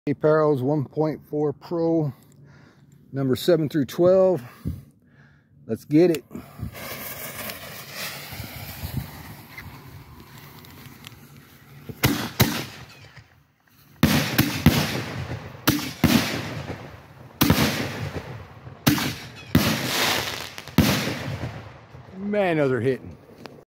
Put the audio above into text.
Parrels 1.4 Pro, number 7 through 12. Let's get it. Man, those are hitting.